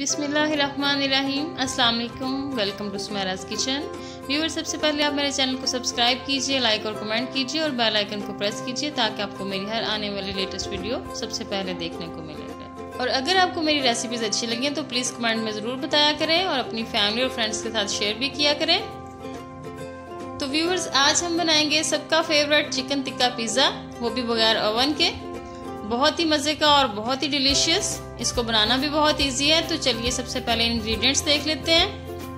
बिस्मिल्लाहिर्रहमानिर्रहीम। अस्सलाम वालेकुम। Welcome to Sumaira's kitchen. Viewer, सबसे पहले आप मेरे चैनल को सब्सक्राइब कीजिए, लाइक और कमेंट कीजिए और बेल आइकन को प्रेस कीजिए ताकि आपको मेरी हर आने वाली लेटेस्ट वीडियो सबसे पहले देखने को मिलेगा। और अगर आपको मेरी रेसिपीज़ अच्छी लगें तो प्लीज़ कमेंट में ज़रूर बताया करें और अपनी फैमिली और फ्रेंड्स के साथ शेयर भी किया करें। तो व्यूअर्स, आज हम बनाएंगे सबका फेवरेट चिकन टिक्का पिज़्ज़ा, वो भी बगैर ओवन के। बहुत ही मज़े का और बहुत ही डिलीशियस। इसको बनाना भी बहुत इजी है। तो चलिए सबसे पहले इंग्रेडिएंट्स देख लेते हैं।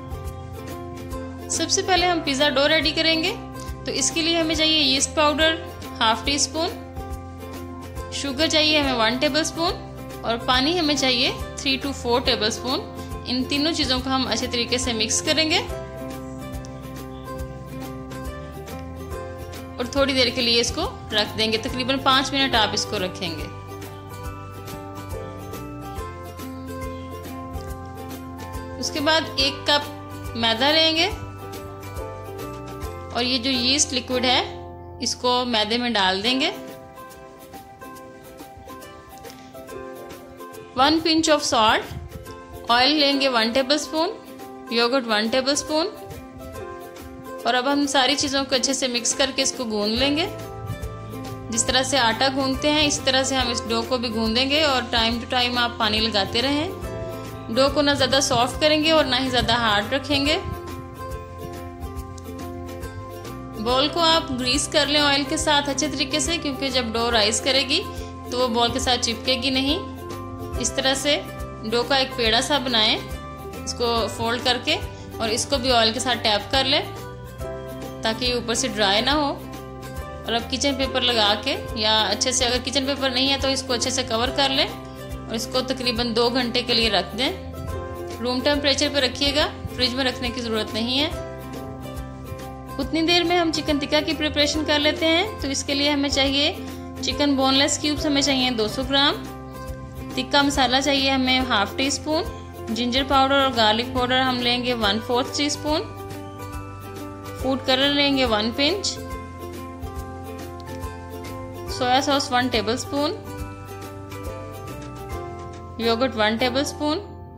सबसे पहले हम पिज़्ज़ा डो रेडी करेंगे। तो इसके लिए हमें चाहिए yeast powder half teaspoon, sugar चाहिए हमें 1 टेबल स्पून और पानी हमें चाहिए 3 to 4 टेबल स्पून। इन तीनों चीज़ों को हम अच्छे तरीके से मिक्स करेंगे और थोड़ी देर के लिए इसको रख देंगे। तकरीबन 5 मिनट आप इसको रखेंगे। उसके बाद 1 कप मैदा लेंगे और ये जो यीस्ट लिक्विड है इसको मैदे में डाल देंगे। 1 पिंच ऑफ सॉल्ट, ऑयल लेंगे 1 tablespoon, yogurt 1 tablespoon. और अब हम सारी चीज़ों को अच्छे से मिक्स करके इसको गूंद लेंगे। जिस तरह से आटा गूंदते हैं इस तरह से हम इस डो को भी गूंदेंगे और टाइम टू टाइम आप पानी लगाते रहें। डो को ना ज़्यादा सॉफ्ट करेंगे और ना ही ज़्यादा हार्ड रखेंगे। बॉल को आप ग्रीस कर लें ऑयल के साथ अच्छे तरीके से, क्योंकि जब डो राइज करेगी तो वो बॉल के साथ चिपकेगी नहीं। इस तरह से डो का एक पेड़ा सा बनाएं, इसको फोल्ड करके, और इसको भी ऑयल के साथ टैप कर लें ताकि ये ऊपर से ड्राई ना हो। और अब किचन पेपर लगा के, या अच्छे से अगर किचन पेपर नहीं है तो इसको अच्छे से कवर कर लें और इसको तकरीबन 2 घंटे के लिए रख दें। रूम टेम्परेचर पे रखिएगा, फ्रिज में रखने की ज़रूरत नहीं है। उतनी देर में हम चिकन टिक्का की प्रिपरेशन कर लेते हैं। तो इसके लिए हमें चाहिए चिकन बोनलेस क्यूब्स हमें चाहिए 200 ग्राम, टिक्का मसाला चाहिए हमें half teaspoon, ginger powder और गार्लिक पाउडर हम लेंगे 1/4 टी स्पून, फूड कलर लेंगे 1 pinch, soya sauce 1 tablespoon, yogurt 1 tablespoon,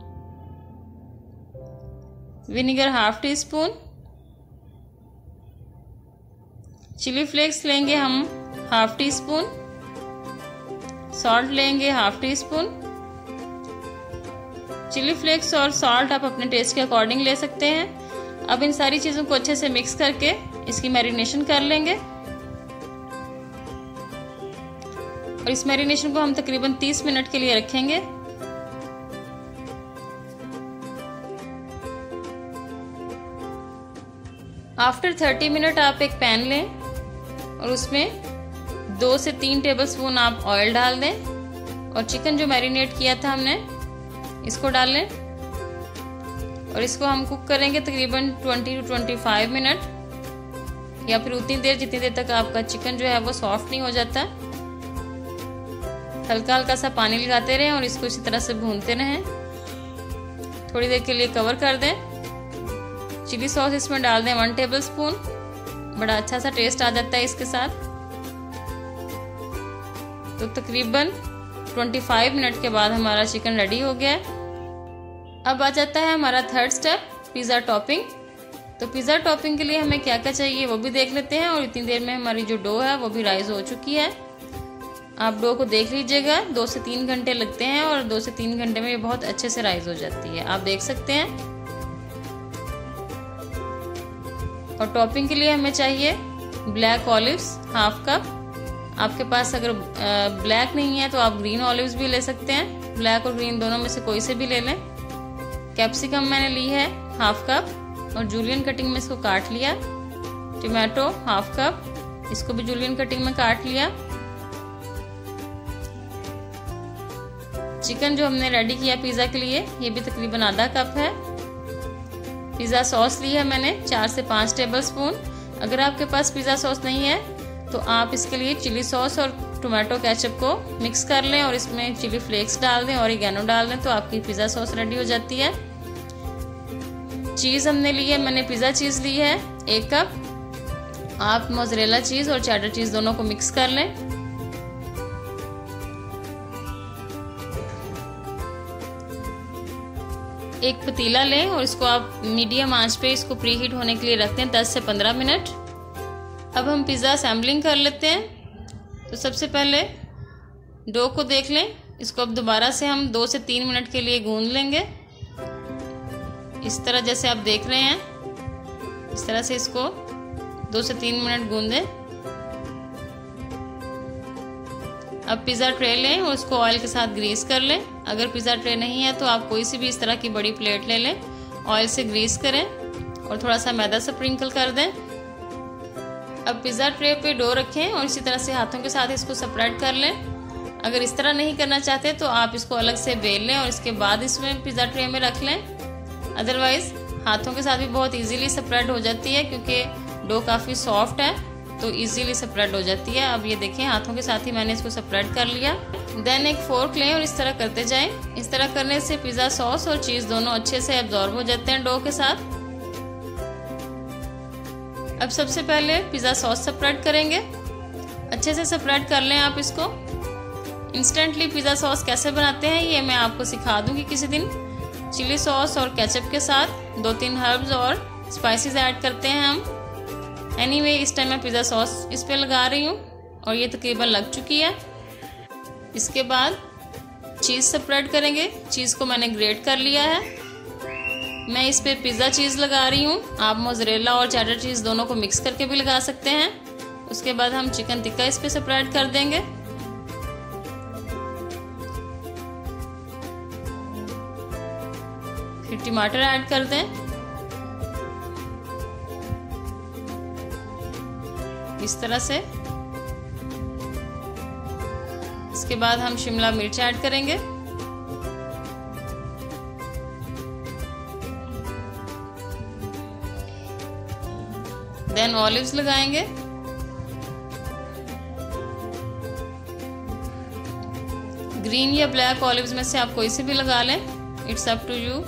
vinegar half teaspoon, chilli flakes लेंगे हम हाफ टी स्पून, सॉल्ट लेंगे half teaspoon. Chilli flakes और salt आप अपने टेस्ट के अकॉर्डिंग ले सकते हैं। अब इन सारी चीज़ों को अच्छे से मिक्स करके इसकी मैरिनेशन कर लेंगे और इस मैरिनेशन को हम तकरीबन 30 मिनट के लिए रखेंगे। आफ्टर 30 मिनट आप एक पैन लें और उसमें 2 से 3 टेबल स्पून आप ऑयल डाल दें और चिकन जो मैरिनेट किया था हमने इसको डाल लें और इसको हम कुक करेंगे तकरीबन 20 to 25 मिनट, या फिर उतनी देर जितनी देर तक आपका चिकन जो है वो सॉफ्ट नहीं हो जाता। हल्का हल्का सा पानी लगाते रहें और इसको इसी तरह से भूनते रहें। थोड़ी देर के लिए कवर कर दें। चिली सॉस इसमें डाल दें 1 टेबल स्पून, बड़ा अच्छा सा टेस्ट आ जाता है इसके साथ। तो तकरीबन 25 मिनट के बाद हमारा चिकन रेडी हो गया है। अब आ जाता है हमारा थर्ड स्टेप, पिज़्ज़ा टॉपिंग। तो पिज़्ज़ा टॉपिंग के लिए हमें क्या क्या चाहिए वो भी देख लेते हैं। और इतनी देर में हमारी जो डो है वो भी राइज हो चुकी है। आप डो को देख लीजिएगा, 2 से 3 घंटे लगते हैं और 2 से 3 घंटे में ये बहुत अच्छे से राइज हो जाती है, आप देख सकते हैं। और टॉपिंग के लिए हमें चाहिए ब्लैक ऑलिव्स हाफ कप। आपके पास अगर ब्लैक नहीं है तो आप ग्रीन ऑलिव्स भी ले सकते हैं। ब्लैक और ग्रीन दोनों में से कोई से भी ले लें। कैप्सिकम मैंने ली है हाफ कप और जूलियन कटिंग में इसको काट लिया। टमाटो हाफ कप, इसको भी जूलियन कटिंग में काट लिया। चिकन जो हमने रेडी किया पिज़्ज़ा के लिए ये भी तकरीबन आधा कप है। पिज़्ज़ा सॉस ली है मैंने 4 से 5 टेबल स्पून। अगर आपके पास पिज़्ज़ा सॉस नहीं है तो आप इसके लिए चिली सॉस और टोमेटो केचप को मिक्स कर लें और इसमें चिली फ्लेक्स डाल दें, ऑरिगेनो डाल दें, तो आपकी पिज़्ज़ा सॉस रेडी हो जाती है। चीज़ हमने ली है, मैंने पिज़्ज़ा चीज़ ली है 1 कप। आप मोज़रेला चीज़ और चेडर चीज़ दोनों को मिक्स कर लें। एक पतीला लें और इसको आप मीडियम आंच पे इसको प्री हीट होने के लिए रखते हैं 10 से 15 मिनट। अब हम पिज़्ज़ा असेंबलिंग कर लेते हैं। तो सबसे पहले डो को देख लें, इसको अब दोबारा से हम 2 से 3 मिनट के लिए गूंद लेंगे। इस तरह जैसे आप देख रहे हैं, इस तरह से इसको 2 से 3 मिनट गूंदें। अब पिज़्ज़ा ट्रे लें और उसको ऑयल के साथ ग्रीस कर लें। अगर पिज़्ज़ा ट्रे नहीं है तो आप कोई सी भी इस तरह की बड़ी प्लेट ले लें, ऑयल से ग्रीस करें और थोड़ा सा मैदा स्प्रिंकल कर दें। अब पिज़्ज़ा ट्रे पे डो रखें और इसी तरह से हाथों के साथ इसको स्प्रेड कर लें। अगर इस तरह नहीं करना चाहते तो आप इसको अलग से बेल लें और इसके बाद इसमें पिज़्ज़ा ट्रे में रख लें। अदरवाइज़ हाथों के साथ भी बहुत इजीली स्प्रेड हो जाती है, क्योंकि डो काफ़ी सॉफ्ट है तो इजीली स्प्रेड हो जाती है। अब ये देखें, हाथों के साथ ही मैंने इसको स्प्रेड कर लिया। देन एक फोर्क लें और इस तरह करते जाएं। इस तरह करने से पिज़्ज़ा सॉस और चीज़ दोनों अच्छे से एब्जॉर्ब हो जाते हैं डो के साथ। अब सबसे पहले पिज़्ज़ा सॉस स्प्रेड करेंगे। अच्छे से स्प्रेड कर लें आप इसको। इंस्टेंटली पिज़्ज़ा सॉस कैसे बनाते हैं ये मैं आपको सिखा दूंगी किसी दिन। चिली सॉस और केचप के साथ 2-3 हर्ब्स और स्पाइसेस ऐड करते हैं हम। एनीवे, इस टाइम मैं पिज़्ज़ा सॉस इस पे लगा रही हूँ और ये तकरीबन लग चुकी है। इसके बाद चीज़ स्प्रेड करेंगे। चीज़ को मैंने ग्रेट कर लिया है। मैं इस पे पिज़्ज़ा चीज़ लगा रही हूँ। आप मोज़रेला और चेडर चीज़ दोनों को मिक्स करके भी लगा सकते हैं। उसके बाद हम चिकन टिक्का इस पे स्प्रेड कर देंगे। फिर टमाटर ऐड कर दें इस तरह से। इसके बाद हम शिमला मिर्च ऐड करेंगे। देन ऑलिव्स लगाएंगे। ग्रीन या ब्लैक ऑलिव्स में से आप कोई से भी लगा लें, इट्स अप टू यू।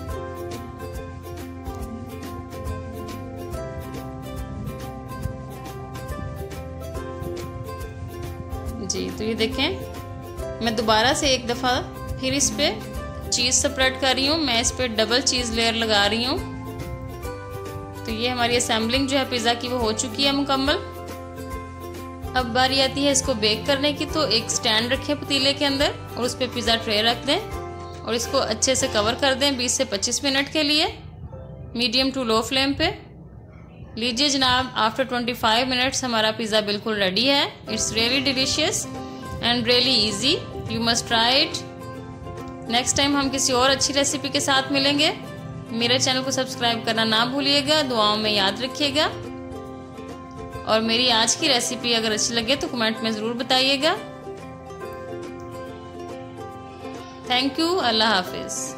जी, तो ये देखें, मैं दोबारा से एक दफ़ा फिर इस पे चीज़ स्प्रेड कर रही हूँ। मैं इस पे डबल चीज़ लेयर लगा रही हूँ। तो ये हमारी असेंबलिंग जो है पिज़्ज़ा की वो हो चुकी है मुकम्मल। अब बारी आती है इसको बेक करने की। तो एक स्टैंड रखें पतीले के अंदर और उस पर पिज़्ज़ा ट्रे रख दें और इसको अच्छे से कवर कर दें 20 से 25 मिनट के लिए मीडियम टू लो फ्लेम पे। लीजिए जनाब, आफ्टर 25 मिनट्स हमारा पिज़्ज़ा बिल्कुल रेडी है। It's really delicious and really easy. You must try it. Next time हम किसी और अच्छी रेसिपी के साथ मिलेंगे। मेरे चैनल को सब्सक्राइब करना ना भूलिएगा, दुआओं में याद रखिएगा। और मेरी आज की रेसिपी अगर अच्छी लगे तो कमेंट में ज़रूर बताइएगा। Thank you. अल्लाह हाफिज़।